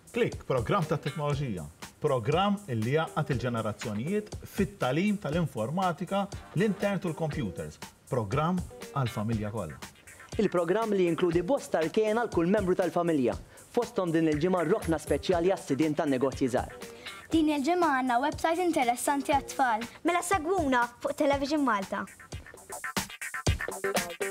Klik, programm ta' teknoloġija. Programm li jaqqat il-ġenerazzjonijiet fit-talim tal-informatika, l-internet u l-computers. Programm għal-familja kollha. Il-programm li jinkludi bosta l-kien għal kull membru tal-familja. Fosthom din il-ġimgħa rokna speċjali għas-sidien tan-negozji żgħar. Din il-ġimgħa għandna website interessanti għat-tfal. Mela segwuna fuq Television Malta.